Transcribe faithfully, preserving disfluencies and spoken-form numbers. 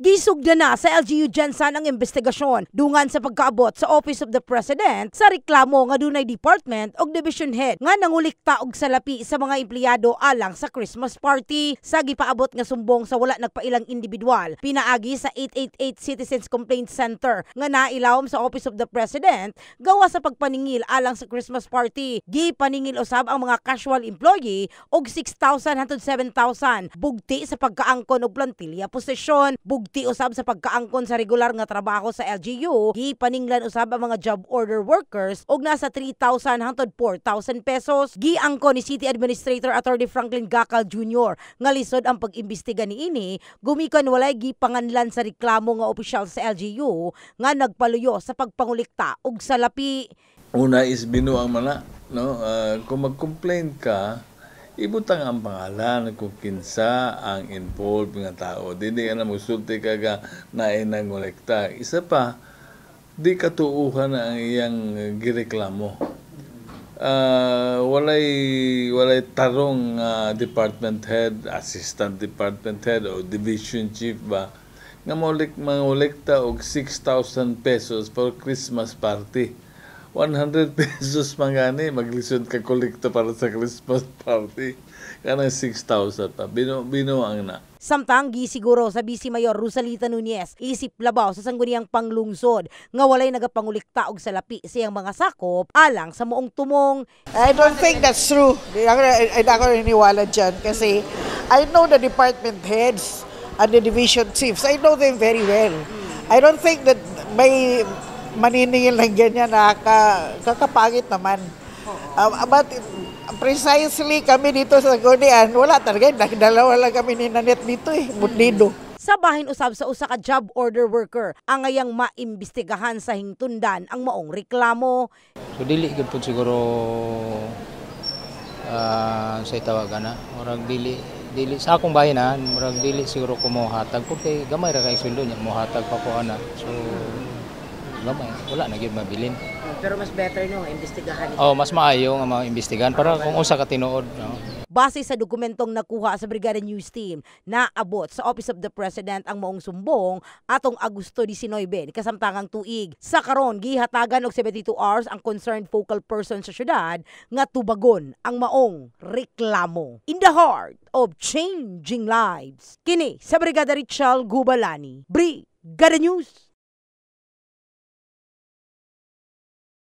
Gisugda na sa L G U Gensan ang investigasyon dungan sa pagkaabot sa Office of the President sa reklamo nga dunay department og division head nga nangulikta og salapi sa mga empleyado alang sa Christmas party. Sa gipaabot nga sumbong sa wala nagpailang individual pinaagi sa eight eight eight Citizens Complaint Center nga nailawom sa Office of the President gawa sa pagpaningil alang sa Christmas party. Gipaningil usab ang mga casual employee og six thousand hangtod seven thousand bugti sa pagkaangkon og plantilya posisyon. Bugti usab sa pagkaangkon sa regular nga trabaho sa L G U, gipaninglan usab ang mga job order workers og nasa three thousand hangtod four thousand pesos. Giangkon ni City Administrator Attorney Franklin Gacal Junior nga lisod ang pag-imbestiga niini gumikan walay gipanganlan sa reklamo nga opisyal sa L G U nga nagpaluyo sa pagpangulikta og salapi. Una is binuang mana, no? Uh, kung mag-complain ka, ibutang ang pangalan kung kinsa ang involved nga tao. Dili ka na musulti ka ga na inangolekta. Isa pa, di katuuhan ang iyang gireklamo. Uh, walay walay tarong uh, department head, assistant department head o division chief ba nga molik mangolekta og six thousand pesos for Christmas party. one hundred pesos mangani maglisod ka kolekta para sa Christmas party. Kanang six thousand pa. Bino, binuang na. Samtang gisiguro sa Vice Mayor Rosalita Nunez isip labaw sa sangguniang panglungsod nga walay nagapangulikta og salapi siyang mga sakop alang sa moong tumong. I don't think that's true. Hindi ako naniniwala dyan kasi I know the department heads and the division chiefs. I know them very well. I don't think that may maniningil lang ganyan na kakapangit naman. Uh, but precisely kami dito sa Gunian, wala talaga. Dalawa lang kami ni Nanette dito eh, Butnido. Sa bahin usab sa usa ka job order worker ang ngayang maimbestigahan sa hingtundan ang maong reklamo. So dili gid pud siguro uh, sa tawagan na. Murag dili dili sa akong bahinan, murag dili siguro ko mo hatag pud kay gamay ra kay sweldo niya mo hatag pa ko ana. So gamay, wala na gyud mabilin. Pero mas better no imbestigahan. Oh, mas maayo nga mga imbestigahan para kung usa ka tinuod, no. Base sa dokumentong nakuha sa Brigada News Team, naabot sa Office of the President ang maong sumbong atong Agosto nineteen kasamtangang tuig. Sa karon gihatagan og seventy-two hours ang concerned focal person sa syudad nga tubagon ang maong reklamo. In the heart of changing lives. Kini sa Brigada Richal Gubalani, Brigada News.